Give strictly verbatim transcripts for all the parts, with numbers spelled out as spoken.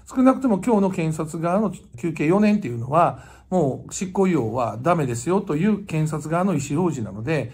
少なくとも今日の検察側の求刑よねんっていうのは、もう執行猶予はダメですよという検察側の意思表示なので、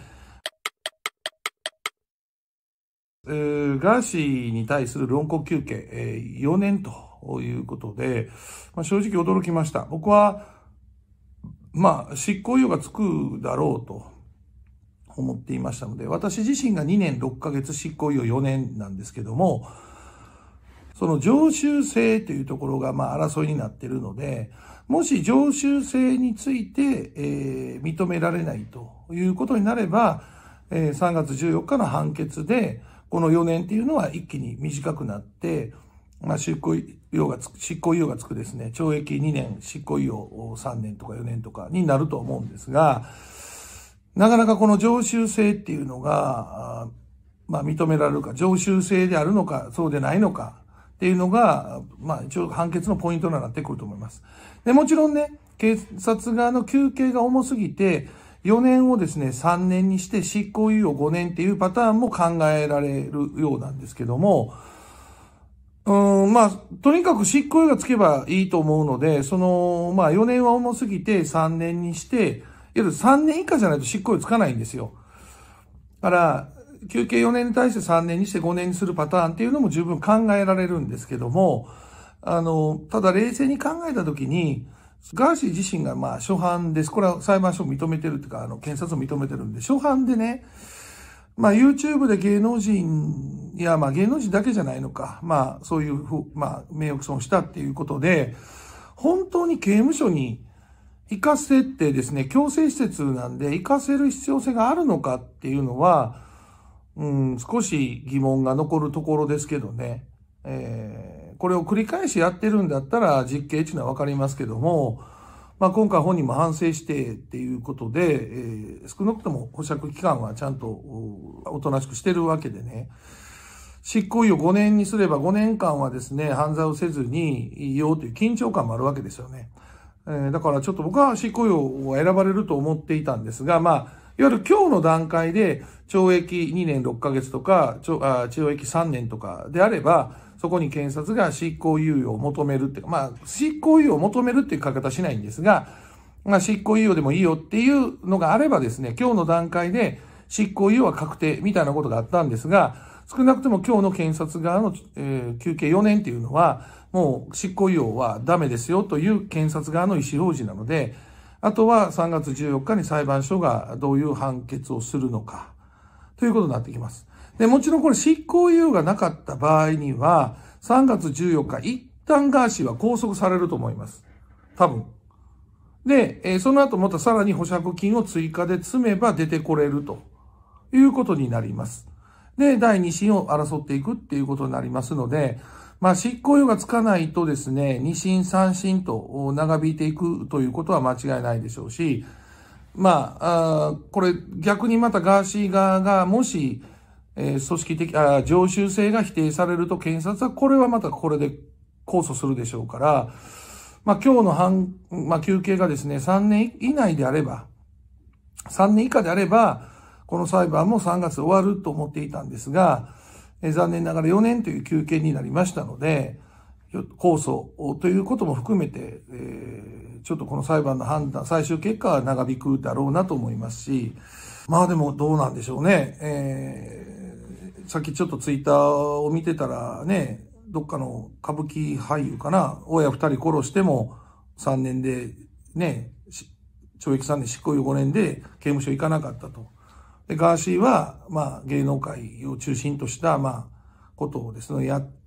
えー、ガーシーに対する論告求刑、えー、よねんということで、まあ、正直驚きました。僕は、まあ、執行猶予がつくだろうと思っていましたので、私自身がにねんろっかげつ執行猶予よねんなんですけども、その常習性というところがまあ争いになっているので、もし常習性について、えー、認められないということになれば、えー、さんがつじゅうよっかの判決で、このよねんっていうのは一気に短くなって、まあ、執行猶予がつく、執行猶予がつくですね、懲役にねん、執行猶予さんねんとかよねんとかになると思うんですが、なかなかこの常習性っていうのが、まあ認められるか、常習性であるのか、そうでないのかっていうのが、まあ一応判決のポイントになってくると思います。で、もちろんね、警察側の求刑が重すぎて、よねんをですね、さんねんにして執行猶予ごねんっていうパターンも考えられるようなんですけども、うーん、まあ、とにかく執行猶予がつけばいいと思うので、その、まあよねんは重すぎてさんねんにして、いわゆるさんねん以下じゃないと執行猶予つかないんですよ。だから、求刑よねんに対してさんねんにしてごねんにするパターンっていうのも十分考えられるんですけども、あの、ただ冷静に考えたときに、ガーシー自身がまあ初犯です。これは裁判所を認めてるっていうか、あの、検察を認めてるんで、初犯でね、まあ YouTube で芸能人、いやまあ芸能人だけじゃないのか、まあそういうふう、まあ名誉毀損したっていうことで、本当に刑務所に行かせてですね、強制施設なんで行かせる必要性があるのかっていうのは、うん、少し疑問が残るところですけどね。えー、これを繰り返しやってるんだったら実刑っていうのはわかりますけども、まあ今回本人も反省してっていうことで、えー、少なくとも保釈期間はちゃんとおとなしくしてるわけでね。執行猶予ごねんにすればごねんかんはですね、犯罪をせずにいいよという緊張感もあるわけですよね。えー、だからちょっと僕は執行猶予を選ばれると思っていたんですが、まあ、いわゆる今日の段階で懲役にねんろっかげつとか、懲役さんねんとかであれば、そこに検察が執行猶予を求めるっていうか、まあ、執行猶予を求めるっていう書き方しないんですが、まあ、執行猶予でもいいよっていうのがあればですね、今日の段階で執行猶予は確定みたいなことがあったんですが、少なくとも今日の検察側の、えー、求刑よねんっていうのは、もう執行猶予はダメですよという検察側の意思表示なので、あとはさんがつじゅうよっかに裁判所がどういう判決をするのか、ということになってきます。で、もちろんこれ執行猶予がなかった場合には、さんがつじゅうよっか、一旦ガーシーは拘束されると思います。多分。で、えー、その後またさらに保釈金を追加で積めば出てこれるということになります。で、だいに審を争っていくっていうことになりますので、まあ、執行猶予がつかないとですね、に審さん審と長引いていくということは間違いないでしょうし、まあ、あこれ逆にまたガーシー側がもし、えー、組織的、あ常習性が否定されると検察はこれはまたこれで控訴するでしょうから、まあ今日の判、まあ求刑がですね、さんねん以内であれば、さんねん以下であれば、この裁判もさんがつ終わると思っていたんですが、えー、残念ながらよねんという求刑になりましたので、控訴ということも含めて、えー、ちょっとこの裁判の判断、最終結果は長引くだろうなと思いますし、まあでもどうなんでしょうね。えー、さっきちょっとツイッターを見てたらね、どっかの歌舞伎俳優かな、親二人殺してもさんねんでね、懲役さんねん執行猶予ごねんで刑務所行かなかったと。で、ガーシーは、まあ芸能界を中心とした、まあ、ことをですね、やって、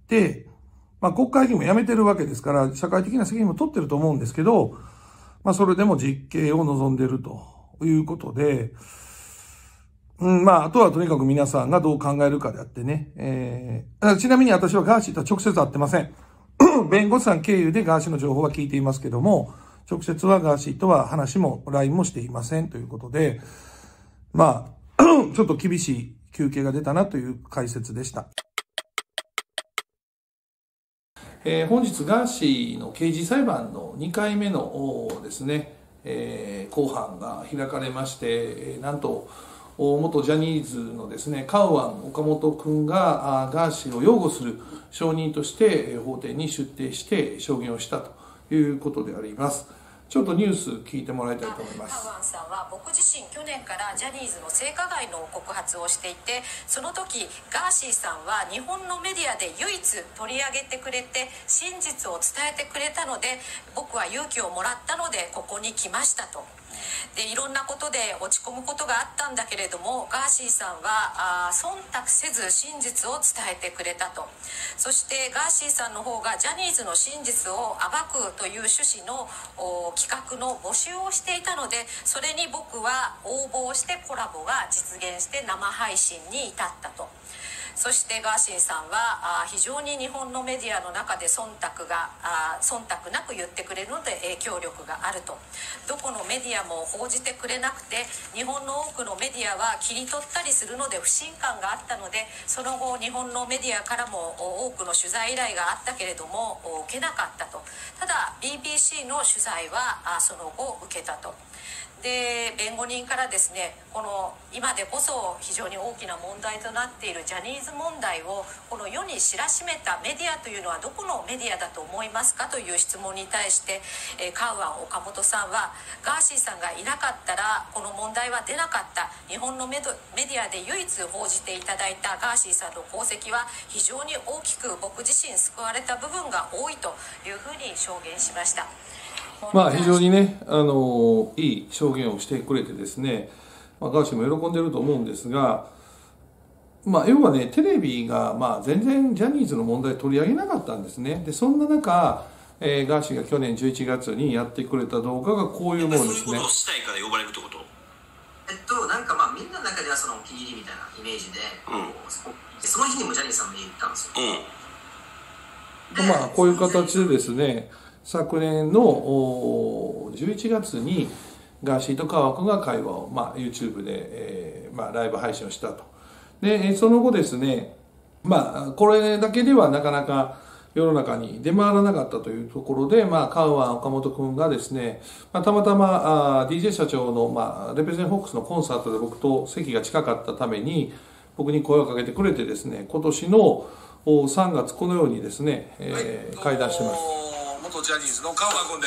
まあ国会議員も辞めてるわけですから、社会的な責任も取ってると思うんですけど、まあそれでも実刑を望んでるということで、うん、まああとはとにかく皆さんがどう考えるかであってね。えー、ちなみに私はガーシーとは直接会ってません。弁護士さん経由でガーシーの情報は聞いていますけども、直接はガーシーとは話も ライン もしていませんということで、まあ、ちょっと厳しい求刑が出たなという解説でした。えー、本日ガーシーの刑事裁判のにかいめのですね、えー、公判が開かれまして、なんと元ジャニーズのですね、カウアン・岡本君がガーシーを擁護する証人として法廷に出廷して証言をしたということであります。ちょっとニュース聞いてもらいたいと思います。 カウアンさんは僕自身去年からジャニーズの性加害の告発をしていて、その時ガーシーさんは日本のメディアで唯一取り上げてくれて真実を伝えてくれたので、僕は勇気をもらったのでここに来ましたと。でいろんなことで落ち込むことがあったんだけれども、ガーシーさんはあ忖度せず真実を伝えてくれたと。そしてガーシーさんの方がジャニーズの真実を暴くという趣旨の企画の募集をしていたので、それに僕は応募をしてコラボが実現して生配信に至ったと。そしてガーシーさんは非常に日本のメディアの中で忖度が忖度なく言ってくれるので影響力があると。どこのメディアも報じてくれなくて、日本の多くのメディアは切り取ったりするので不信感があったので、その後日本のメディアからも多くの取材依頼があったけれども受けなかったと。ただ ビービーシー の取材はその後受けたと。で弁護人からですね、この今でこそ非常に大きな問題となっているジャニーズ問題をこの世に知らしめたメディアというのはどこのメディアだと思いますかという質問に対して、えー、カウアン・岡本さんは、ガーシーさんがいなかったらこの問題は出なかった。日本のメドメディアで唯一報じていただいたガーシーさんの功績は非常に大きく僕自身救われた部分が多いというふうに証言しました。 まあ非常にね、あのいい証言をしてくれてですね、まあ、ガーシーも喜んでると思うんですが、まあ、要はね、テレビがまあ全然ジャニーズの問題取り上げなかったんですね。でそんな中、えー、ガーシーが去年じゅういちがつにやってくれた動画がこういうものですね。 そういうことをしたいから呼ばれるってこと？ えっとなんかまあみんなの中ではそのお気に入りみたいなイメージで、うん、その日にもジャニーさんも言ったんですよ。 うん、まあこういう形でですね、昨年のじゅういちがつにガーシーとカウアン君が会話を、まあ、YouTube で、えーまあ、ライブ配信をしたと。でその後ですね、まあこれだけではなかなか世の中に出回らなかったというところで、まあ、カウアン・岡本君がですね、まあ、たまたまあ ディージェー 社長の、まあ、レペゼンホークスのコンサートで僕と席が近かったために僕に声をかけてくれてですね、今年のさんがつこのようにですね、えー、会談してます。 元ジャニーズのカウアン君です。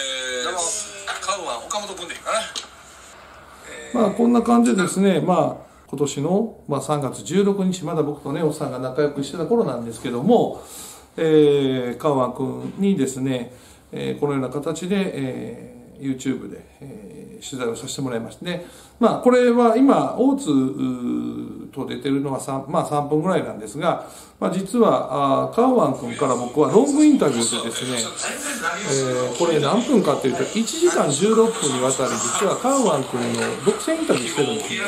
カウアン岡本君でいいかな。 えー、まあこんな感じでですね、まあ今年の、まあ、さんがつじゅうろくにち、まだ僕とねおっさんが仲良くしてた頃なんですけども、えー、カウアン君にですね、えー、このような形で、えー、YouTube で、えー、取材をさせてもらいまして、ね、まあこれは今大津と出てるのは 3,、まあ、さんぷんぐらいなんですが、まあ、実はあカウアン君から僕はロングインタビューでですね、えー、これ何分かというといちじかんじゅうろっぷんにわたり実はカウアン君の独占インタビューしてるんですね。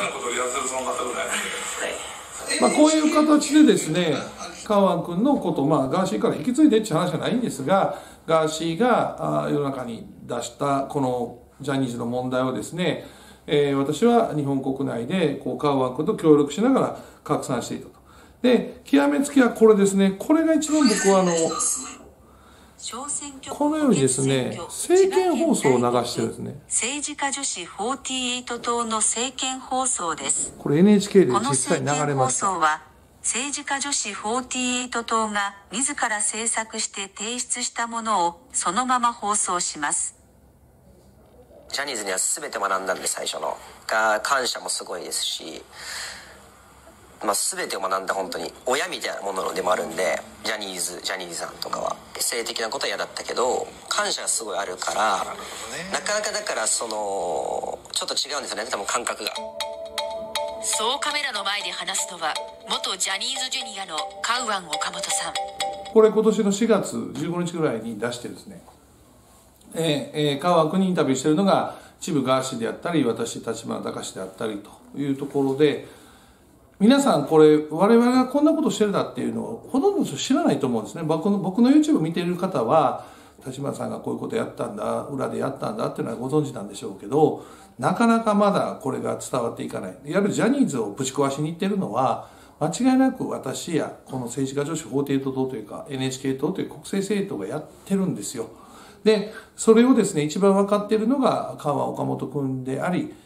まあ、こういう形でですね、カウアン君のことを、まあ、ガーシーから引き継いでっていう話じゃないんですが、ガーシーがあ世の中に出したこのジャニーズの問題をですね、えー、私は日本国内でこうカウアン君と協力しながら拡散していたと。で極めつきはこれですね、これが一番僕はあのこのようにですね、政見放送を流してるんですね。 政治家女子よんじゅうはち党の政見放送です。 これ エヌエイチケー で実際流れました。 この政見放送は政治家女子よんじゅうはち党が自ら制作して提出したものをそのまま放送します。 ジャニーズには全て学んだんで、最初のが感謝もすごいですし、まあ、全てを学んだ本当に親みたいなものでもあるんで、ジャニーズジャニーズさんとかは性的なことは嫌だったけど感謝がすごいあるから、な, ね、なかなかだからそのちょっと違うんですよね、多分感覚が。 そうカメラの前で話すのは元ジャニーズジュニアのカウアン岡本さん。 これ今年のしがつじゅうごにちぐらいに出してですね、えーえー、カウアン君にインタビューしているのがチブガーシーであったり、私立花隆であったりというところで、皆さんこれ我々がこんなことしてるだっていうのをほとんどの人知らないと思うんですね。僕の僕の YouTube 見ている方は立花さんがこういうことやったんだ、裏でやったんだっていうのはご存知なんでしょうけど、なかなかまだこれが伝わっていかない。いわゆるジャニーズをぶち壊しにいってるのは間違いなく私やこの政治家女子よんじゅうはち党というか エヌエイチケー 党という国政政党がやってるんですよ。でそれをですね一番分かっているのがカウアン岡本君であり、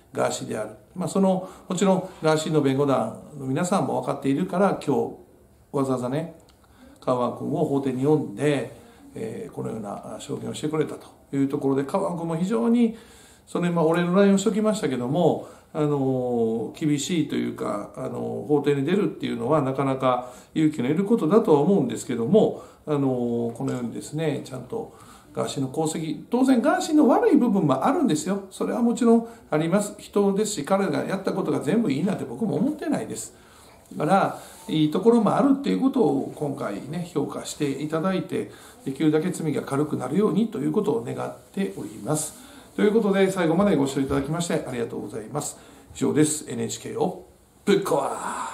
ガーシーである。まあ、その、もちろんガーシーの弁護団の皆さんも分かっているから、今日、わざわざね、カウアン君を法廷に呼んで、えー、このような証言をしてくれたというところで、カウアン君も非常に、それ、まあ、お礼の ライン をしときましたけども、あの、厳しいというか、あの、法廷に出るっていうのはなかなか勇気のいることだとは思うんですけども、あの、このようにですね、ちゃんとガーシーの功績、当然ガーシーの悪い部分もあるんですよ。それはもちろんあります。人ですし、彼がやったことが全部いいなんて僕も思ってないです。だから、いいところもあるっていうことを今回ね、評価していただいて、できるだけ罪が軽くなるようにということを願っております。ということで、最後までご視聴いただきましてありがとうございます。以上です。エヌエイチケー をぶっ壊